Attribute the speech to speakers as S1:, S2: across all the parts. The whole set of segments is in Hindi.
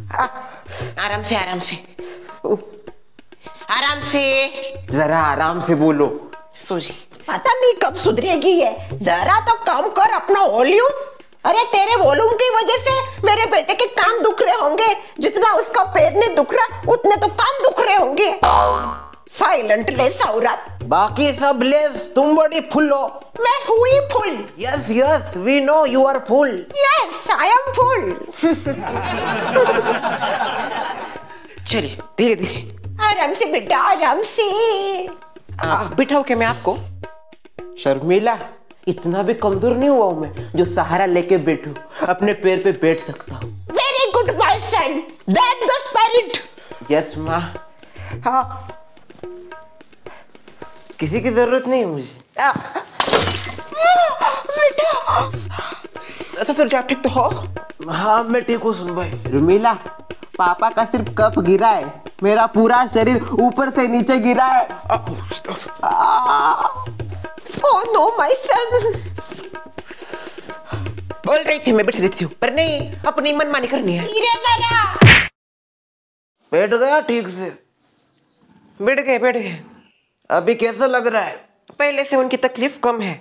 S1: आराम से आराम से आराम से,
S2: जरा आराम से बोलो।
S1: सूजी
S3: पता नहीं कब सुधरेगी ये, जरा तो कम कर अपना वॉल्यूम। अरे तेरे वॉल्यूम की वजह से मेरे बेटे के कान दुख रहे होंगे, जितना उसका पैर नहीं दुख रहा उतने तो कान दुख रहे होंगे। साइलेंट लेस औरत।
S2: बाकी सब लेस, तुम बड़ी फुल हो।
S3: मैं हुई full.
S2: Yes yes we know you are full.
S3: Yes I am full.
S1: चलिए धीरे धीरे,
S3: आराम से बेटा आराम से।
S1: बिठाओ क्या मैं आपको?
S2: शर्मिला, इतना भी कमजोर नहीं हुआ हूं मैं जो सहारा लेके बैठूं, अपने पैर पे बैठ सकता हूँ।
S3: Very good my son, that the spirit.
S2: Yes माँ।
S3: हाँ
S2: किसी की जरूरत नहीं है मुझे।
S3: बेटा
S1: ससुर जी आप ठीक तो हो?
S2: हाँ मैं ठीक हूँ सुन भाई। रुमीला, पापा का सिर्फ कप गिरा है, मेरा पूरा शरीर ऊपर से नीचे गिरा है।
S3: Oh no my son.
S1: बोल रही थी मैं बैठ देती हूँ, पर नहीं, अपनी मनमानी करनी है।
S3: धीरे जरा।
S2: बैठ गया ठीक से?
S1: बैठ गए बैठ गए।
S2: अभी कैसा लग रहा है?
S1: पहले से उनकी तकलीफ कम है।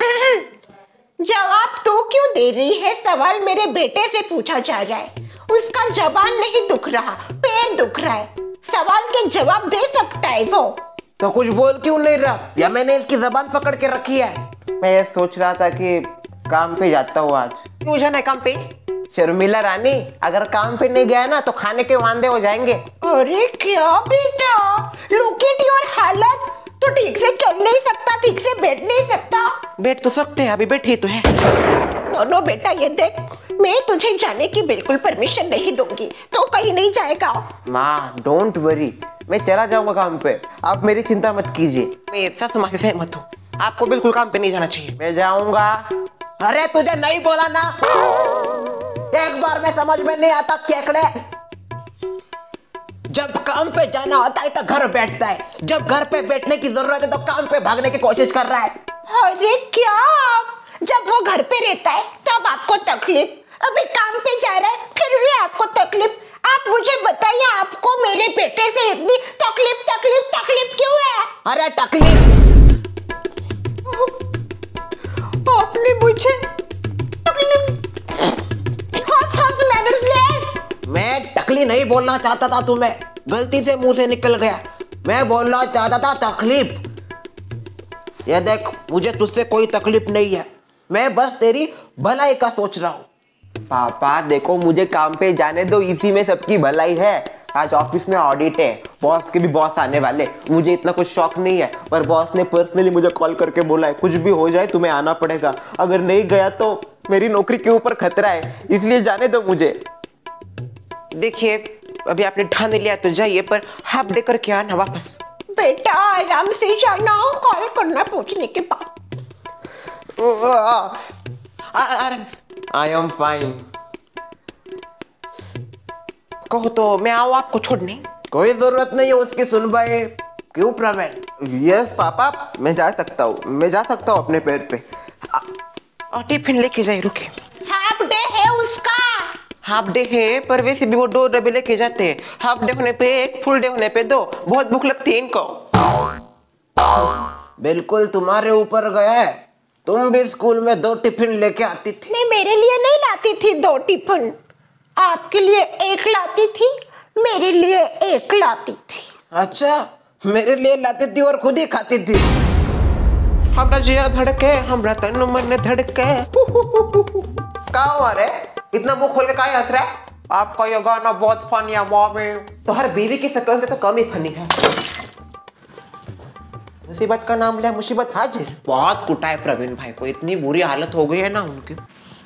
S3: जवाब तो क्यों दे रही है? सवाल मेरे बेटे से पूछा जा रहा है, उसका जबान नहीं दुख रहा, पैर दुख रहा है। सवाल के जवाब दे सकता है वो।
S2: तो कुछ बोल क्यों नहीं रहा? या मैंने इसकी जबान पकड़ के रखी है? मैं ये सोच रहा था कि काम पे जाता हूँ आज।
S1: क्यों जाना है काम पे?
S2: शर्मिला रानी, अगर काम पे नहीं गया ना तो खाने के वांदे हो जाएंगे।
S3: अरे क्या बेटा, लुक एट योर हालत। तो ठीक से चल नहीं सकता, ठीक से बैठ नहीं सकता।
S1: बैठ तो सकते हैं, अभी बैठी तो है।
S3: नो बेटा ये देख, मैं तुझे जाने की बिल्कुल परमिशन नहीं दूंगी, तो कहीं नहीं जाएगा।
S2: माँ डोंट वरी, मैं चला जाऊंगा काम पे, आप मेरी चिंता मत कीजिए।
S1: मैं सासू माँ से सहमत हूँ, आपको बिल्कुल काम पे नहीं जाना चाहिए।
S2: मैं जाऊंगा।
S1: अरे तुझे नहीं बोला ना,
S2: एक बार में समझ में नहीं आता केकड़े। जब काम पे जाना होता है तो घर बैठता है, जब घर पे बैठने की जरूरत है तो काम पे भागने की कोशिश कर रहा है।
S3: अरे क्या, जब वो घर पे रहता है तब आपको तकलीफ, अभी काम पे जा रहा है फिर भी आपको तकलीफ। आप मुझे बताइए, आपको मेरे बेटे से इतनी तकलीफ तकलीफ तकलीफ क्यों है?
S2: अरे तकलीफ
S3: आपने मुझे तकलीफ।
S2: मैं टकली नहीं बोलना चाहता था तुम्हें, गलती से मुंह से निकल गया। मैं बोलना चाहता था तकलीफ। ये देख, मुझे तुझसे कोई तकलीफ नहीं है, मैं बस तेरी भलाई का सोच रहा हूँ। पापा देखो, मुझे काम पे जाने दो, इसी में सबकी भलाई है। आज ऑफिस में ऑडिट है, बॉस के भी बॉस आने वाले, मुझे इतना कुछ शौक नहीं है, पर बॉस ने पर्सनली मुझे कॉल करके बोला है कुछ भी हो जाए तुम्हें आना पड़ेगा, अगर नहीं गया तो मेरी नौकरी के ऊपर खतरा है, इसलिए जाने दो मुझे।
S1: देखिए अभी आपने ठान लिया तो जाइए, पर हाफ डे करके आना वापस।
S3: बेटा आराम से जाना, कॉल करना पूछने के बाद।
S2: I am fine.
S1: कहो तो मैं आऊँ आपको छोड़ने?
S2: कोई जरूरत नहीं है उसकी, सुन भाई। क्यों प्रवीण? यस पापा, मैं जा सकता हूँ अपने पैर पे।
S1: टिफिन लेके जाइए, रुके।
S3: हाफ डे है उसका।
S1: हाफ डे है, पर वैसे भी वो 2 डब्बे लेके जाते हैं। हाफ डे होने पे 1, फुल डे होने पे 2। बहुत भूख लगती है इनको।
S2: बिल्कुल तुम्हारे ऊपर गया है, तुम भी स्कूल में 2 टिफिन लेके आती थी।
S3: मैं मेरे लिए नहीं लाती थी 2 टिफिन, आपके लिए 1 लाती थी, मेरे लिए 1 लाती थी।
S2: अच्छा, मेरे लिए लाती थी और खुद ही खाती थी।
S1: हमरा जिया धड़के, हमरा तन मन धड़के।
S2: क्या हुआ रे, इतना मुंह खोल के काहे हंस रहा है?
S1: आपका ये गाना बहुत फनी है मॉमी।
S2: तो हर बीवी की शक्ल से तो कम ही फनी है।
S1: मुसीबत का नाम लिया मुसीबत हाजिर। बहुत कुटा है प्रवीण भाई को, इतनी बुरी हालत हो गई है ना उनकी,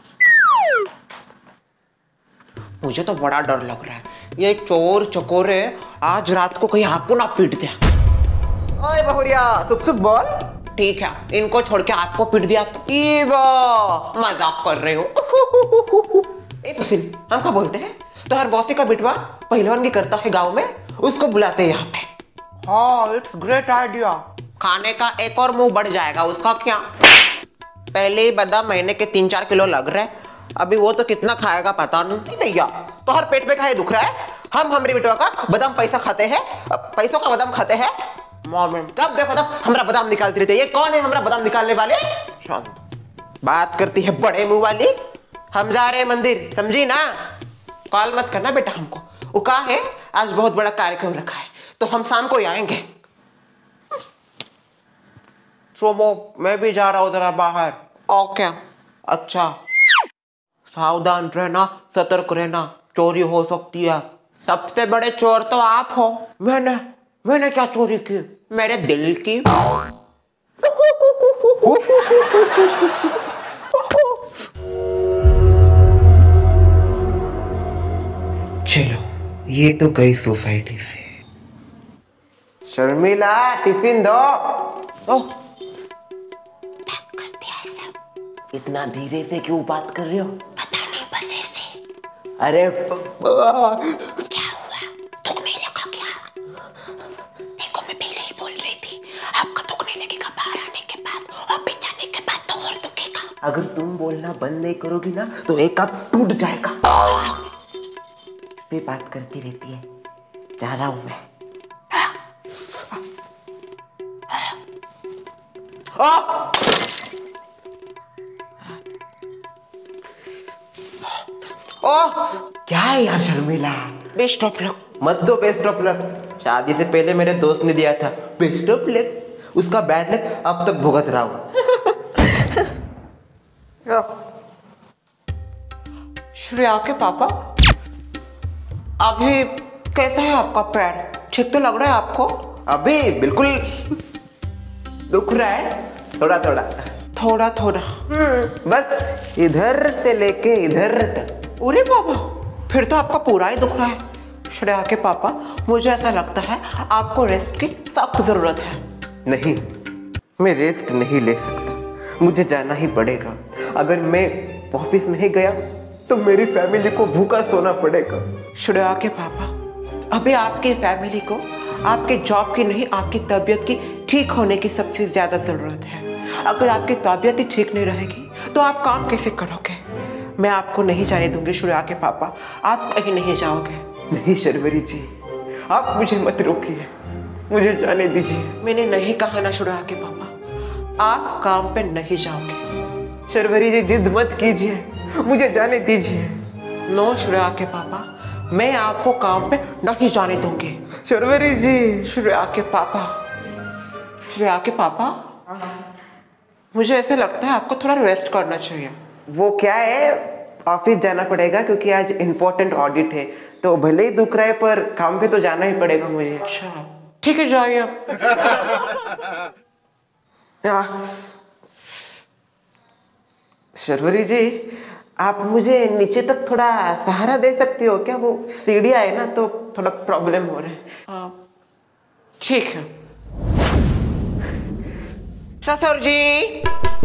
S1: मुझे तो बड़ा डर लग रहा है। ये चोर चकोरे आज रात को कहीं आपको ना पीट दिया।
S2: ओए बहुरिया, सुप सुप बोल।
S1: ठीक है, इनको छोड़ के आपको पीट दिया तो मजाक कर रहे हो। ए सुशील, हम क्या बोलते हैं, तो हर बॉसी का बिटवा पहलवान करता है गांव में, उसको बुलाते हैं यहाँ पे।
S2: हाँ, इट्स ग्रेट आइडिया।
S1: खाने का एक और मुंह बढ़ जाएगा उसका। क्या पहले ही बता, महीने के 3-4 किलो लग रहे, अभी वो तो कितना खाएगा पता नहीं। भैया तो हर पेट में काहे दुख रहा है? हम हमारी बेटवा का बादाम पैसा खाते हैं, पैसों का बादाम खाते हैं। तब देखो तब हमारा बादाम निकालती रहती है। ये कौन है हमारा बादाम निकालने वाले? शांत बात करती है बड़े मुंह वाली। हम जा रहे हैं मंदिर, समझी ना? कॉल मत करना बेटा हमको। वो कहा है आज बहुत बड़ा कार्यक्रम रखा है तो हम शाम को ही आएंगे। सोमो मैं भी जा रहा हूँ जरा बाहर। ओके अच्छा, सावधान रहना, सतर्क रहना, चोरी हो सकती है। सबसे बड़े चोर तो आप हो। मैंने क्या चोरी की? मेरे दिल की।
S2: चलो ये तो गई सोसाइटी से।
S1: शर्मिला टिफिन दो। ओह
S3: कर दिया है सब।
S2: इतना धीरे से क्यों बात कर रहे हो?
S3: पता नहीं बस ऐसे।
S2: अरे
S3: क्या हुआ? दुखने लगा क्या? देखो मैं पहले ही बोल रही थी आपका दुखने लगेगा बाहर आने के बाद, और पिट जाने के बाद तो और दुखेगा।
S2: अगर तुम बोलना बंद नहीं करोगी ना तो एक हाथ टूट जाएगा। भी बात करती रहती है। जा रहा हूं मैं।
S1: क्या है यार शर्मिला?
S2: Best of luck.
S1: मत दो बेस्ट ऑफ लक। शादी से पहले मेरे दोस्त ने दिया था बेस्ट ऑफ लक। उसका बैड लक अब तक भुगत रहा हूं। श्रेया के पापा अभी कैसा है आपका पैर? ठीक तो लग रहा है आपको? अभी बिल्कुल दुख रहा है, थोड़ा थोड़ा थोड़ा थोड़ा। बस इधर से लेके इधर तक। अरे बाबा फिर तो आपका पूरा ही दुख रहा है। श्रेया के पापा मुझे ऐसा लगता है आपको रेस्ट की सख्त जरूरत है।
S2: नहीं, मैं रेस्ट नहीं ले सकता, मुझे जाना ही पड़ेगा। अगर मैं ऑफिस नहीं गया तो मेरी फैमिली को भूखा सोना पड़ेगा।
S1: श्रेया के पापा अभी आपकी फैमिली को आपके जॉब की नहीं, आपकी तबीयत की ठीक होने की सबसे ज्यादा जरूरत है। अगर आपकी तबीयत ही ठीक नहीं रहेगी तो आप काम कैसे करोगे? मैं आपको नहीं जाने दूंगी श्रेया के पापा, आप कहीं नहीं जाओगे।
S2: नहीं शर्वरी जी, आप मुझे मत रोकिए, मुझे जाने दीजिए।
S1: मैंने नहीं कहा ना श्रेया के पापा, आप काम पे नहीं जाओगे।
S2: शर्वरी जी जिद मत कीजिए, मुझे जाने दीजिए।
S1: नो श्रेया के पापा, मैं आपको काम पे नहीं जाने दूंगी।
S2: शर्वरी जी।
S1: श्रेया के पापा, श्रेया के पापा मुझे ऐसा लगता है आपको थोड़ा रेस्ट करना चाहिए।
S2: वो क्या है, ऑफिस जाना पड़ेगा क्योंकि आज इम्पोर्टेंट ऑडिट है, तो भले ही दुख रहा है पर काम पे तो जाना ही पड़ेगा मुझे।
S1: अच्छा ठीक है जाइए आप।
S2: शर्वरी जी आप मुझे नीचे तक थोड़ा सहारा दे सकती हो क्या? वो सीढ़ियाँ है ना तो थोड़ा प्रॉब्लम हो रहा है।
S1: ठीक है ससुर जी।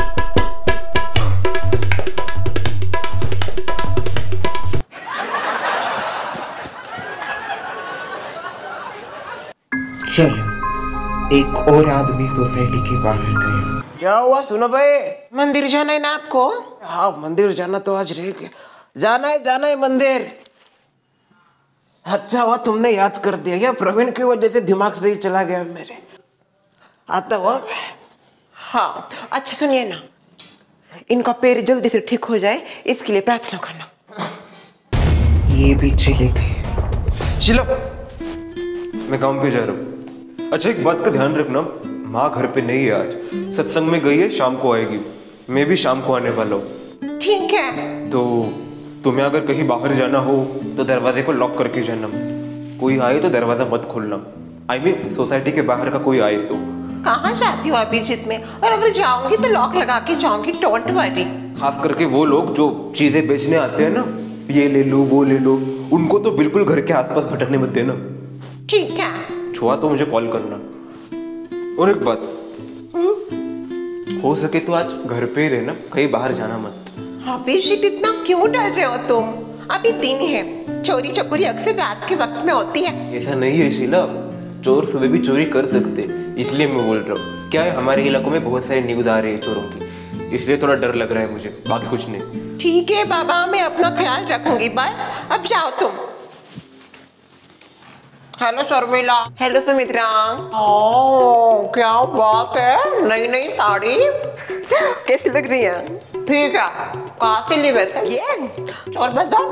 S2: चलो एक और आदमी सोसाइटी के बाहर गया।
S1: क्या हुआ सुनो भाई? मंदिर जाना है ना आपको?
S2: हाँ मंदिर जाना तो आज रह गया। जाना है मंदिर। अच्छा हुआ तुमने याद कर दिया। क्या प्रवीण की वजह से दिमाग से ही चला गया मेरे। आता हुआ।
S1: हाँ अच्छा सुनिए ना, इनका पैर जल्दी से ठीक हो जाए इसके लिए प्रार्थना करना।
S2: ये भी चले गए।
S4: शीला, मैं काम पे जा रहा हूँ। अच्छा एक बात का ध्यान रखना, माँ घर पे नहीं है आज, सत्संग में गई है, शाम को आएगी। मैं भी शाम को आने वाला हूँ।
S1: ठीक है।
S4: तो तुम्हें अगर कहीं बाहर जाना हो तो दरवाजे को लॉक करके जाना। कोई आए तो दरवाजा मत खोलना। I mean, सोसाइटी के बाहर का कोई आए तो।
S1: कहाँ जाती हो अभिजीत में? और अगर जाऊंगी तो लॉक लगा के जाऊंगी, डोंट वरी।
S4: खास करके वो लोग जो चीजें बेचने आते हैं ना, ये ले लो वो ले लो, उनको तो बिल्कुल घर के आसपास भटकने मत देना।
S1: ठीक है।
S4: छुआ तो मुझे कॉल करना। और एक बात, हो सके तो आज घर पे ही रहना, कहीं बाहर जाना मत।
S1: अभिजीत इतना क्यों डर रहे हो तुम? अभी दिन है, चोरी चकोरी अक्सर रात के वक्त में होती है।
S4: ऐसा नहीं है शीला, चोर सुबह भी चोरी कर सकते, इसलिए मैं बोल रहा हूँ। क्या है, हमारे इलाकों में बहुत सारे न्यूज़ आ रहे हैं चोरों की, इसलिए थोड़ा डर लग रहा है मुझे, बाकी कुछ नहीं।
S1: ठीक है बाबा, मैं अपना ख्याल रखूंगी। बस अब जाओ तुम। Hello Sharmila.
S2: Hello Sumitra.
S1: Oh क्या बात है, नई नई साड़ी
S2: कैसी लग रही है?
S1: ठीक है। कहाँ से ली वैसे
S2: ये
S1: और बताओ।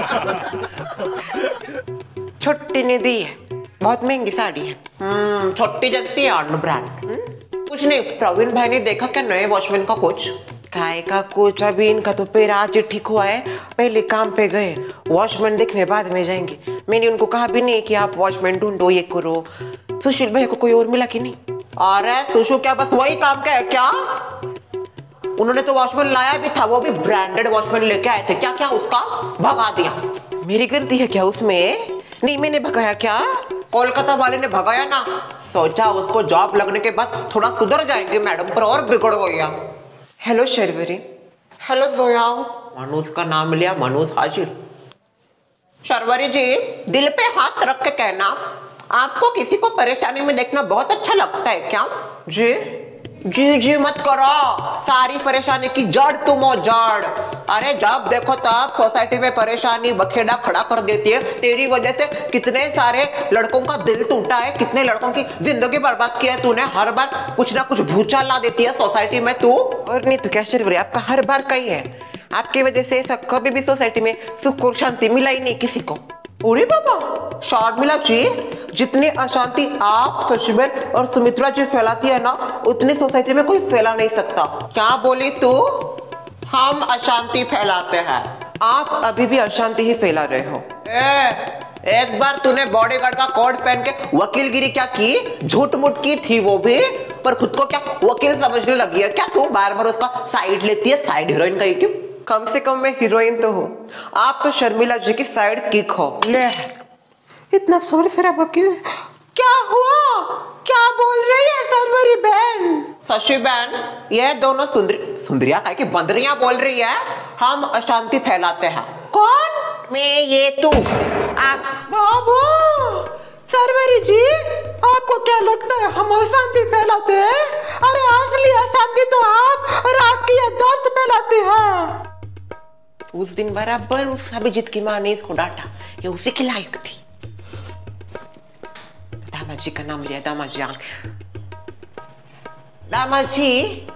S2: छोटी ने दी है, बहुत महंगी साड़ी है।
S1: छोटी जैसी है ऑन ब्रांड। कुछ नहीं, प्रवीण भाई ने देखा क्या नए वॉचमैन का कुछ?
S2: काय का कुछ, अभी इनका तो पैर आज ही ठीक हुआ है, पहले काम पे गए, वॉचमैन देखने बाद में जाएंगे। मैंने उनको कहा भी नहीं कि आप वॉचमैन ढूंढो, ये करो। सुशील भाई को कोई और मिला कि नहीं?
S1: अरे सुशु क्या बस वही काम का है क्या? उन्होंने तो वॉचमैन लाया भी था, वो भी ब्रांडेड वॉचमैन लेके आए थे। क्या क्या उसका भगा दिया?
S2: मेरी गलती है क्या उसमें? नहीं मैंने भगाया क्या?
S1: कोलकाता वाले ने भगाया ना, सोचा उसको जॉब लगने के बाद थोड़ा सुधर जाएंगे मैडम, पर और बिगड़ गया।
S2: हेलो शर्वरी।
S1: हेलो जोया। मनोज का नाम लिया, मनोज हाजिर। शर्वरी जी, दिल पे हाथ रख के कहना, आपको किसी को परेशानी में देखना बहुत अच्छा लगता है क्या?
S2: जी
S1: जी जी मत करो, सारी परेशानी की जड़ तुम हो, जड़। अरे जब देखो तब सोसाइटी में परेशानी बखेड़ा खड़ा कर देती है। तेरी वजह से कितने सारे लड़कों का दिल टूटा है, कितने लड़कों की जिंदगी बर्बाद की है तूने। हर बार कुछ ना कुछ भूचाल ला देती है सोसाइटी में तू।
S2: और नहीं तो क्या शर्वरी, आपका हर बार का ही है। आपकी वजह से ऐसा कभी भी सोसाइटी में सुख और शांति मिला ही नहीं किसी को।
S1: अरे बाबा शर्मिला जी, जितनी अशांति आप शशिबेन और सुमित्रा जी फैलाती है ना, उतनी सोसाइटी में कोई फैला नहीं सकता। क्या बोली तू? हम अशांति फैलाते हैं।
S2: आप अभी भी अशांति ही फैला रहे हो।
S1: एक बार तूने बॉडीगार्ड का कोट पहन के वकीलगिरी क्या की, झूठ मूठ की थी वो भी, पर खुद को क्या वकील समझने लगी है क्या तू? बार बार उसका साइड लेती है, साइड हीरोइन का। क्यों?
S2: कम से कम मैं हीरोइन तो हूँ, आप तो शर्मिला जी की साइड किक हो।
S1: ले
S2: इतना शोर शराबा क्यों?
S1: क्या हुआ? क्या बोल रही है शर्वरी बहन? शशि बहन, ये दोनों सुंदरिया काय की बंदरियां बोल रही है हम अशांति फैलाते हैं। कौन?
S2: मैं, ये, तू।
S1: आप बाबू शर्वरी जी, आपको क्या लगता है हम अशांति फैलाते हैं? अरे असली अशांति तो आप और आपकी ये दोस्त फैलाते हैं।
S2: उस दिन बराबर उस अभिजीत की माँ ने इसको डांटा, ये उसी की लायक थी। दामाद जी का नाम लिया, दामाद जी। दामाद जी,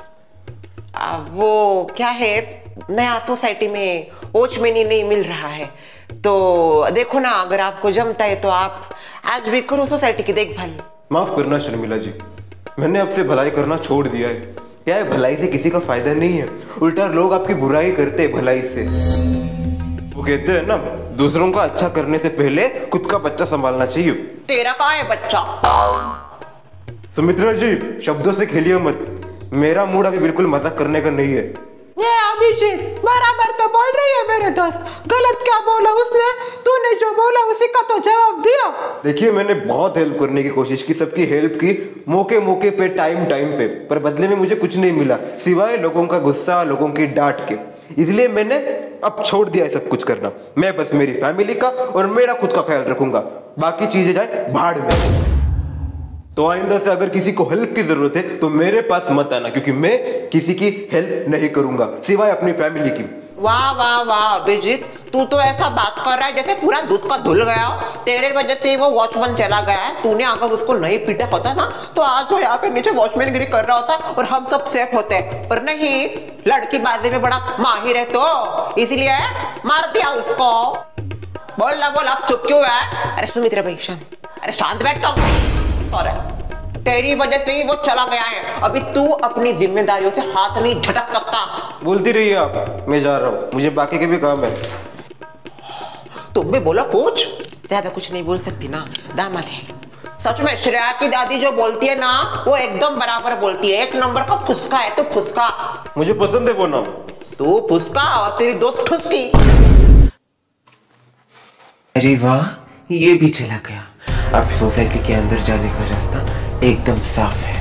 S2: वो क्या है, नया सोसाइटी में वॉचमैन ही नहीं मिल रहा है, तो देखो ना, अगर आपको जमता है तो आप आज भी करो सोसाइटी की देखभाल।
S4: माफ करना शर्मिला जी, मैंने आपसे भलाई करना छोड़ दिया है। क्या है, भलाई से किसी का फायदा नहीं है, उल्टा लोग आपकी बुराई करते हैं भलाई से। वो कहते हैं ना, दूसरों का अच्छा करने से पहले खुद का बच्चा संभालना चाहिए।
S1: तेरा कहाँ है बच्चा?
S4: सुमित्रा जी, शब्दों से खेलिए मत, मेरा मूड अभी बिल्कुल मजाक करने का नहीं है।
S1: ये अभिजीत बराबर तो बोल रही है मेरे दोस्त, गलत क्या बोला उसने? तूने जो बोला उसी का तो जवाब दिया।
S4: देखिए, मैंने बहुत हेल्प करने की कोशिश की, सबकी हेल्प की, मौके मौके पे, टाइम टाइम पे, पर बदले में मुझे कुछ नहीं मिला सिवाय लोगों का गुस्सा, लोगों की डांट के। इसलिए मैंने अब छोड़ दिया है सब कुछ करना। मैं बस मेरी फैमिली का और मेरा खुद का ख्याल रखूंगा, बाकी चीजें जाए भाड़ में। तो आइंदा से अगर किसी को हेल्प की जरूरत है तो मेरे पास मत आना, क्योंकि मैं किसी की हेल्प नहीं करूंगा सिवाय अपनी फैमिली की।
S1: वाह वाह वाह अभिजीत, तू तो ऐसा बात कर रहा है जैसे पूरा दूध का धुल गया हो। तेरे वजह से वो वॉचमैन चला गया है। तूने अगर उसको नहीं पीटा होता ना, तो आज वो यहाँ पे नीचे वॉचमैन गिरी कर रहा होता और हम सब सेफ होते। पर नहीं, लड़की बाजी में बड़ा माहिर है तो इसलिए मार दिया उसको। बोल ना, बोल, अब चुप क्यों है?
S2: अरे सुमित्रा भाई शांत।
S1: अरे शांत बैठ तो। और तेरी वजह से ही वो चला गया है। अभी तू अपनी जिम्मेदारियों से हाथ नहीं झटक सकता।
S4: बोलती रहिए आप, मैं जा रहा हूँ, मुझे बाकी के भी काम है।
S1: तुम भी बोलो कुछ।
S2: ज्यादा कुछ नहीं बोल सकती ना, दामाद है।
S1: सच में श्रेया की दादी जो बोलती है ना, वो एकदम बराबर बोलती है। एक नंबर का फुसका है तो फुसका।
S4: मुझे पसंद है वो नाम।
S1: तू फुसका और तेरी दोस्त ठुसकी।
S2: अरे वाह, ये भी चला गया। अब सोसाइटी के अंदर जाने का रास्ता एकदम साफ है।